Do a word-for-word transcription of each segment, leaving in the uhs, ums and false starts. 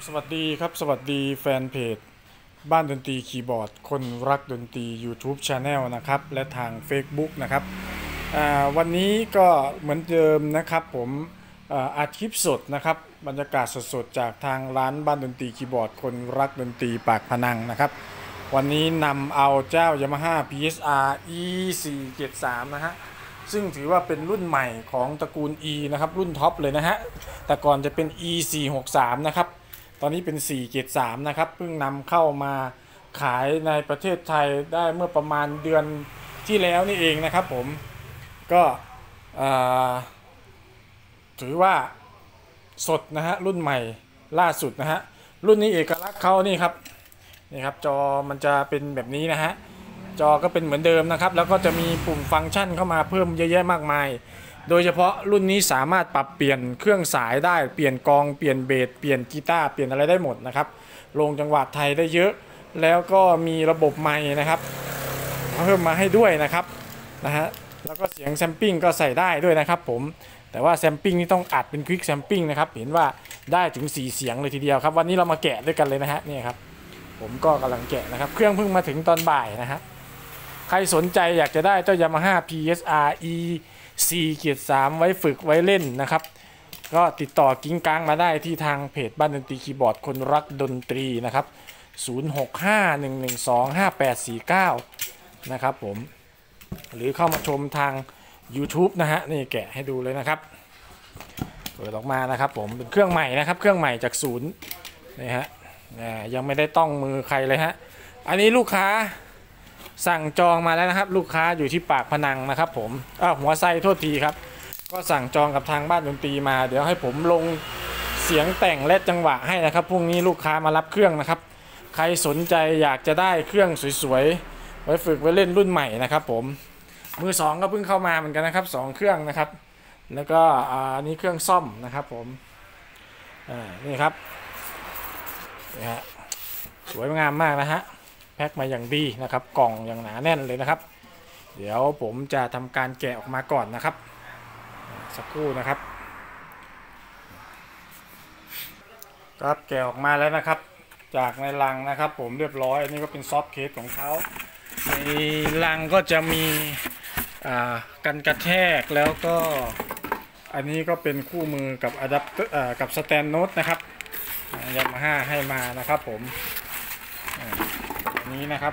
สวัสดีครับสวัสดีแฟนเพจบ้านดนตรีคีย์บอร์ดคนรักดนตรี YouTube Channel นะครับและทาง Facebook นะครับวันนี้ก็เหมือนเดิมนะครับผมอัดคลิปสดนะครับบรรยากาศสดๆจากทางร้านบ้านดนตรีคีย์บอร์ดคนรักดนตรีปากพนังนะครับวันนี้นำเอาเจ้า Yamaha พี เอส อาร์ อี สี่เจ็ดสาม นะฮะซึ่งถือว่าเป็นรุ่นใหม่ของตระกูล E นะครับรุ่นท็อปเลยนะฮะแต่ก่อนจะเป็น อี สี่หกสาม นะครับตอนนี้เป็นสี่เจ็ดสามนะครับเพิ่งนำเข้ามาขายในประเทศไทยได้เมื่อประมาณเดือนที่แล้วนี่เองนะครับผมก็ถือว่าสดนะฮะรุ่นใหม่ล่าสุดนะฮะรุ่นนี้เอกลักษณ์เขานี่ครับนี่ครับจอมันจะเป็นแบบนี้นะฮะจอก็เป็นเหมือนเดิมนะครับแล้วก็จะมีปุ่มฟังก์ชันเข้ามาเพิ่มเยอะแยะมากมายโดยเฉพาะรุ่นนี้สามารถปรับเปลี่ยนเครื่องสายได้เปลี่ยนกองเปลี่ยนเบสเปลี่ยนกีตาร์เปลี่ยนอะไรได้หมดนะครับลงจังหวะไทยได้เยอะแล้วก็มีระบบไมค์นะครับเพิ่มมาให้ด้วยนะครับนะฮะแล้วก็เสียงแซมปิ้งก็ใส่ได้ด้วยนะครับผมแต่ว่าแซมปิ้งนี่ต้องอัดเป็นควิกแซมปิ้งนะครับเห็นว่าได้ถึงสี่เสียงเลยทีเดียวครับวันนี้เรามาแกะด้วยกันเลยนะฮะนี่ครับผมก็กำลังแกะนะครับเครื่องเพิ่งมาถึงตอนบ่ายนะฮะใครสนใจอยากจะได้เจ้า Yamaha พี เอส อาร์ อี สี่เจ็ดสาม ไว้ฝึกไว้เล่นนะครับก็ติดต่อกิ้งก้างมาได้ที่ทางเพจบ้านดนตรีคีย์บอร์ดคนรักดนตรีนะครับศูนย์ หก ห้า หนึ่ง หนึ่ง สอง ห้า แปด สี่ เก้านะครับผมหรือเข้ามาชมทาง YouTube นะฮะนี่แกะให้ดูเลยนะครับเปิดออกมานะครับผมเป็นเครื่องใหม่นะครับเครื่องใหม่จากศูนย์นี่ฮะยังไม่ได้ต้องมือใครเลยฮะอันนี้ลูกค้าสั่งจองมาแล้วนะครับลูกค้าอยู่ที่ปากพนังนะครับผมอ้าวหัวไส้โทษทีครับก็สั่งจองกับทางบ้านดนตรีมาเดี๋ยวให้ผมลงเสียงแต่งและจังหวะให้นะครับพรุ่งนี้ลูกค้ามารับเครื่องนะครับใครสนใจอยากจะได้เครื่องสวยๆไว้ฝึกไว้เล่นรุ่นใหม่นะครับผมมือสองก็เพิ่งเข้ามาเหมือนกันนะครับสองเครื่องนะครับแล้วก็อันนี้เครื่องซ่อมนะครับผมอ่านี่ครับนี่ฮะสวยงามมากนะฮะแพ็คมาอย่างดีนะครับกล่องอย่างหนาแน่นเลยนะครับเดี๋ยวผมจะทำการแกะออกมาก่อนนะครับสักครู่นะครับครับแกะออกมาแล้วนะครับจากในลังนะครับผมเรียบร้อยอันนี้ก็เป็นซอฟต์เคสของเขาในลังก็จะมีกันกระแทกแล้วก็อันนี้ก็เป็นคู่มือกับอะแดปเตอร์กับสแตนโน้ตนะครับยามาฮ่าให้มานะครับผมนี้นะครับ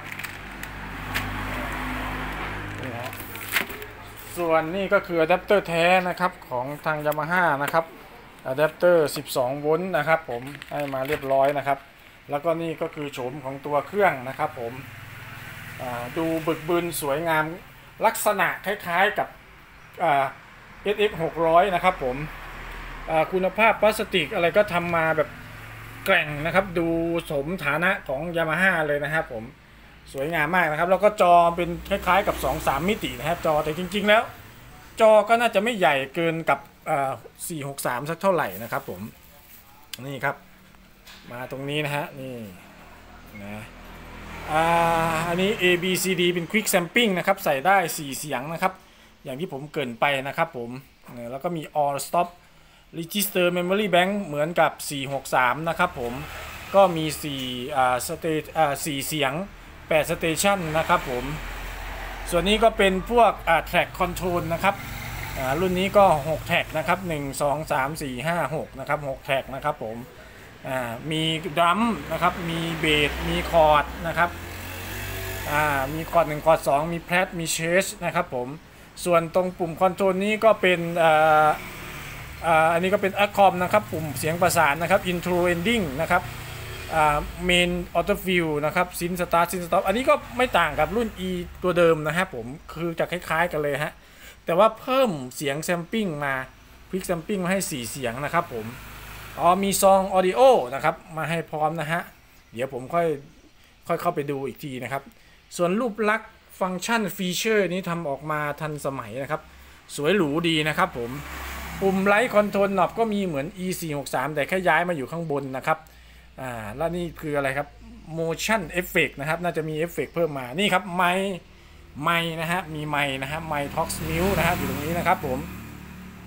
นี่ฮะส่วนนี่ก็คืออะแดปเตอร์แท้นะครับของทาง Yamaha นะครับอะแดปเตอร์สิบสองโวลต์นะครับผมให้มาเรียบร้อยนะครับแล้วก็นี่ก็คือโฉมของตัวเครื่องนะครับผมดูบึกบึนสวยงามลักษณะคล้ายๆกับ เอส เอ็กซ์ หกร้อย นะครับผมคุณภาพพลาสติกอะไรก็ทำมาแบบแกร่งนะครับดูสมฐานะของ Yamaha เลยนะครับผมสวยงามมากนะครับแล้วก็จอเป็นคล้ายๆกับ สองสาม มิตินะครับจอแต่จริงๆแล้วจอก็น่าจะไม่ใหญ่เกินกับสี่หกสามสักเท่าไหร่นะครับผมนี่ครับมาตรงนี้นะฮะนี่นะอันนี้ A B C D เป็น Quick Sampling นะครับใส่ได้สี่เสียงนะครับอย่างที่ผมเกริ่นไปนะครับผมแล้วก็มี All Stop Register Memory Bank เหมือนกับสี่หกสามนะครับผมก็มีสี่อ่าสเตอ่าสี่เสียงแปดสเตชันนะครับผมส่วนนี้ก็เป็นพวกอ่า Track Control นะครับอ่ารุ่นนี้ก็หกแท็กนะครับหนึ่ง สอง สาม สี่ ห้า หกนะครับหกแท็กนะครับผมอ่ามีดรัมนะครับมีเบสมีคอร์ดนะครับอ่ามีคอร์ดหนึ่งคอร์ดสองมีแพดมีเชสนะครับผมส่วนตรงปุ่มคอนโทรลนี้ก็เป็นอ่าอันนี้ก็เป็นอะคอมนะครับปุ่มเสียงประสานนะครับ intro ending นะครับเมนออโต้ฟิลนะครับซินสตาร์ซินสต็อปอันนี้ก็ไม่ต่างกับรุ่น E ตัวเดิมนะฮะผมคือจะคล้ายๆกันเลยฮะแต่ว่าเพิ่มเสียงแซมปิ้งมาควิกแซมปิ้งมาให้สี่เสียงนะครับผมอ๋อมีซองออดิโอนะครับมาให้พร้อมนะฮะเดี๋ยวผมค่อยค่อยเข้าไปดูอีกทีนะครับส่วนรูปลักษณ์ฟังก์ชันฟีเจอร์นี้ทำออกมาทันสมัยนะครับสวยหรูดีนะครับผมปุ่มไลท์คอนโทรลน็อบก็มีเหมือน อี สี่หกสาม แต่แค่ย้ายมาอยู่ข้างบนนะครับอ่าแล้วนี่คืออะไรครับ motion effect นะครับน่าจะมีเอฟเฟกต์เพิ่มมานี่ครับไมค์ไมค์นะฮะมีไมค์นะฮะไมค์ Tox Mute นะฮะอยู่ตรงนี้นะครับผม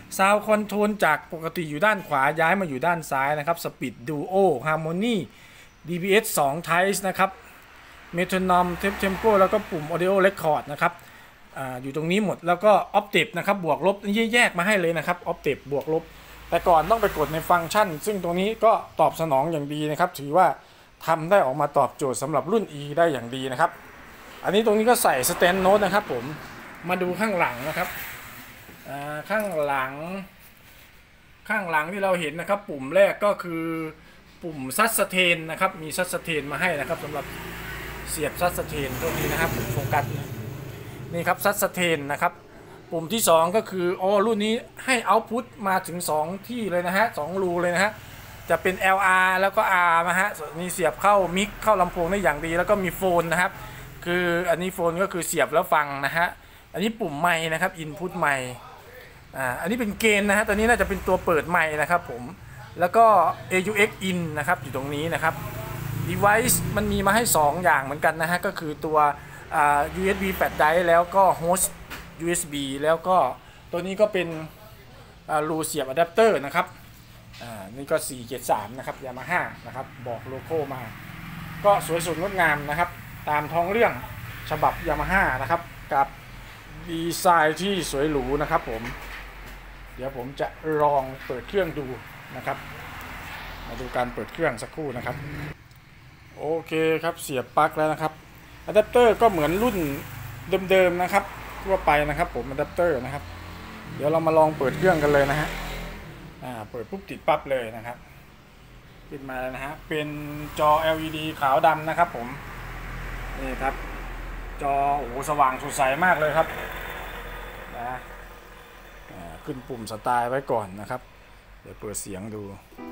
ซาวคอนโทรลจากปกติอยู่ด้านขวาย้ายมาอยู่ด้านซ้ายนะครับ Speed Duo Harmony ดี บี เอส สอง Types นะครับ Metronome Tempo แล้วก็ปุ่ม Audio Record นะครับ อ, อยู่ตรงนี้หมดแล้วก็ Octave นะครับบวกลบแยกมาให้เลยนะครับ Octave บวกลบแต่ก่อนต้องไปกดในฟังก์ชันซึ่งตรงนี้ก็ตอบสนองอย่างดีนะครับถือว่าทำได้ออกมาตอบโจทย์สำหรับรุ่น E ได้อย่างดีนะครับอันนี้ตรงนี้ก็ใส่ Stand Note นะครับผมมาดูข้างหลังนะครับข้างหลังข้างหลังที่เราเห็นนะครับปุ่มแรกก็คือปุ่มซัสเทนนะครับมีซัสเทนมาให้นะครับสำหรับเสียบซัสเทนตรงนี้นะครับโฟกัสนี่ครับซัสเทนนะครับปุ่มที่สองก็คืออ๋อรุ่นนี้ให้เอาต์พุตมาถึงสองที่เลยนะฮะสองรูเลยนะฮะจะเป็น แอล อาร์ แล้วก็ R นะฮะนี่เสียบเข้ามิกเข้าลำโพงได้อย่างดีแล้วก็มีโฟนนะครับคืออันนี้โฟนก็คือเสียบแล้วฟังนะฮะอันนี้ปุ่มไมค์นะครับอินพุตไมค์อ่าอันนี้เป็นเกณฑ์นะฮะตัวนี้น่าจะเป็นตัวเปิดไมค์นะครับผมแล้วก็ เอ ยู เอ็กซ์ in นะครับอยู่ตรงนี้นะครับ device มันมีมาให้สองอย่างเหมือนกันนะฮะก็คือตัวอ่า ยู เอส บี แฟลชไดรฟ์แล้วก็ host ยู เอส บี แล้วก็ตัวนี้ก็เป็นรูเสียบอะแดปเตอร์นะครับอ่านี่ก็สี่เจ็ดสามนะครับ Yamaha นะครับบอกโลโก้มาก็สวยสดงดงามนะครับตามท้องเรื่องฉบับ Yamaha นะครับกับดีไซน์ที่สวยหรูนะครับผมเดี๋ยวผมจะลองเปิดเครื่องดูนะครับมาดูการเปิดเครื่องสักครู่นะครับโอเคครับเสียบปลั๊กแล้วนะครับอะแดปเตอร์ก็เหมือนรุ่นเดิมๆนะครับทั่วไปนะครับผมอะแดปเตอร์นะครับเดี๋ยวเรามาลองเปิดเครื่องกันเลยนะฮะอ่าเปิดปุ๊บติดปั๊บเลยนะครับขึ้นมาแล้วนะฮะเป็นจอ แอล อี ดี ขาวดำนะครับผมนี่ครับจอโอ้โหสว่างสดใสมากเลยครับนะขึ้นปุ่มสไตล์ไว้ก่อนนะครับเดี๋ยวเปิดเสียงดู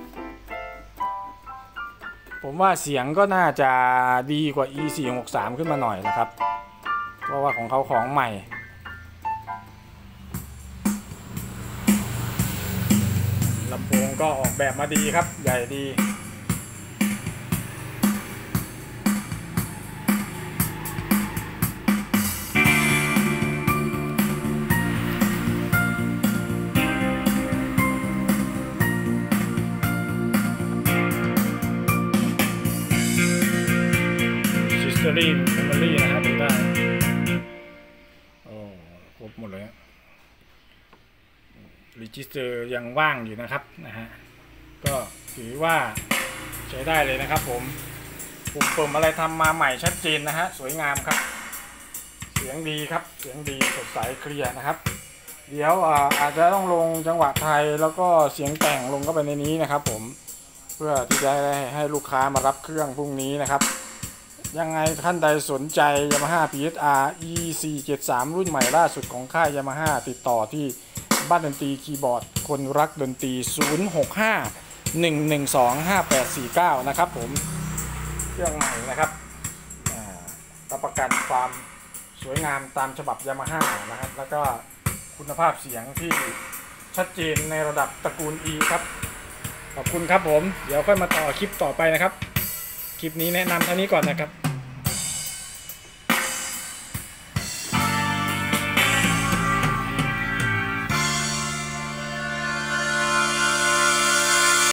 ผมว่าเสียงก็น่าจะดีกว่า อี สี่หกสาม ขึ้นมาหน่อยนะครับเพราะว่าของเขาของใหม่ลำโพงก็ออกแบบมาดีครับใหญ่ดีซิสเตอรี่เมมโมรี่นะครับดูได้โอ้ครบหมดเลยรีจิสเตอร์ยังว่างอยู่นะครับนะฮะก็ถือว่าใช้ได้เลยนะครับผมปุ่มเปิมอะไรทำมาใหม่ชัดเจนนะฮะสวยงามครับเสียงดีครับเสียงดีสดใสเคลียร์นะครับเดี๋ยวอาจจะต้องลงจังหวะไทยแล้วก็เสียงแต่งลงเข้าไปในนี้นะครับผมเพื่อที่จะให้ลูกค้ามารับเครื่องพรุ่งนี้นะครับยังไงท่านใดสนใจ Yamaha พี เอส อาร์ อี สี่เจ็ดสาม รุ่นใหม่ล่าสุดของค่าย Yamaha ติดต่อที่บ้านดนตรีคีย์บอร์ดคนรักดนตรีศูนย์ หก ห้า หนึ่ง หนึ่ง สอง ห้า แปด สี่ เก้านะครับผมเครื่องใหม่นะครับรับประกันความสวยงามตามฉบับ Yamaha นะครับแล้วก็คุณภาพเสียงที่ชัดเจนในระดับตระกูล E ครับขอบคุณครับผมเดี๋ยวค่อยมาต่อคลิปต่อไปนะครับคลิปนี้แนะนำเท่านี้ก่อนนะครับ